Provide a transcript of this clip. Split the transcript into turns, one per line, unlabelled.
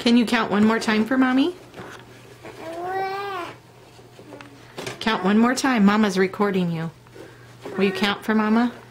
Can you count one more time for Mommy? Count one more time. Mama's recording you. Will you count for Mama?